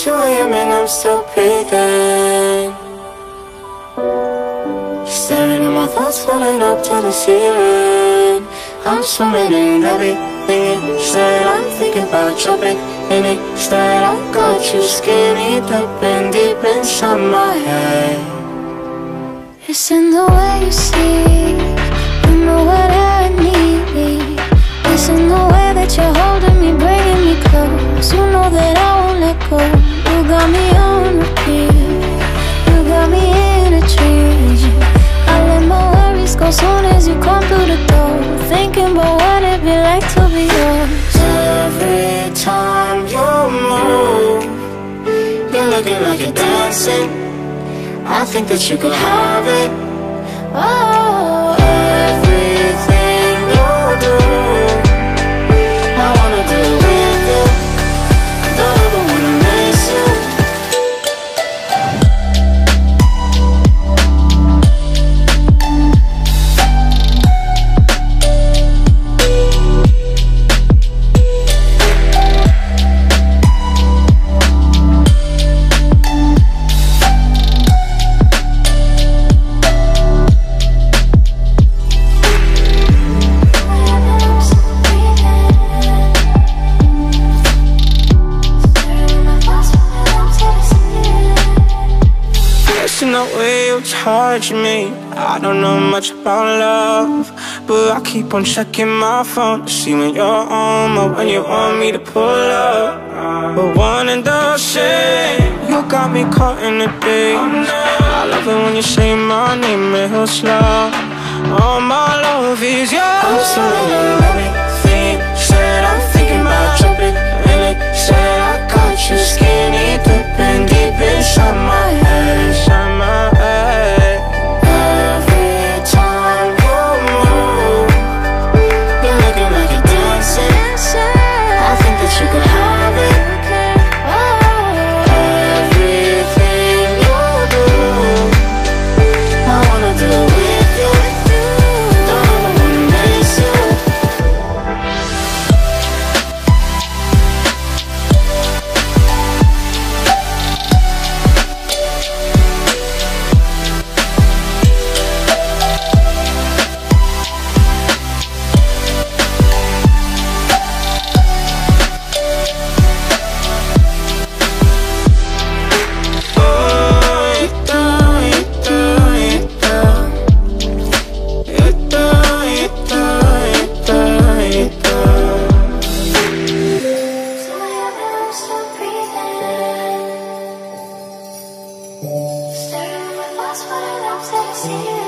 2 AM and I'm still breathing. Staring at my thoughts falling up to the ceiling. I'm swimming in everything instead. I'm thinking about jumping in it instead. I got you skinny dipping deep inside my head. It's in the way you see, you know what I need. It's in the way that you're holding me, bringing me close. You know that I won't let go. You got me on repeat, you got me in a dream. I let my worries go soon as you come through the door. Thinking about what it'd be like to be yours. Every time you move, you're looking like you're dancing. I think that you could have it. Oh, everything you do, I wanna do with you. Don't ever wanna miss you. In the way you touch me, I don't know much about love, but I keep on checking my phone to see when you're home or when you want me to pull up. But one and the same, you got me caught in the days. I love it when you say my name real slow. All my love is yours. I'm surrendering everything. Said I'm thinking about jumping in it. Said I got you skinny dipping deep inside my head, inside my head. Every time you move, you're looking like you're dancing. I think that you could have it. Everything you do, I wanna do with you. Don't ever wanna miss you. staring at my thoughts, falling up to the ceiling.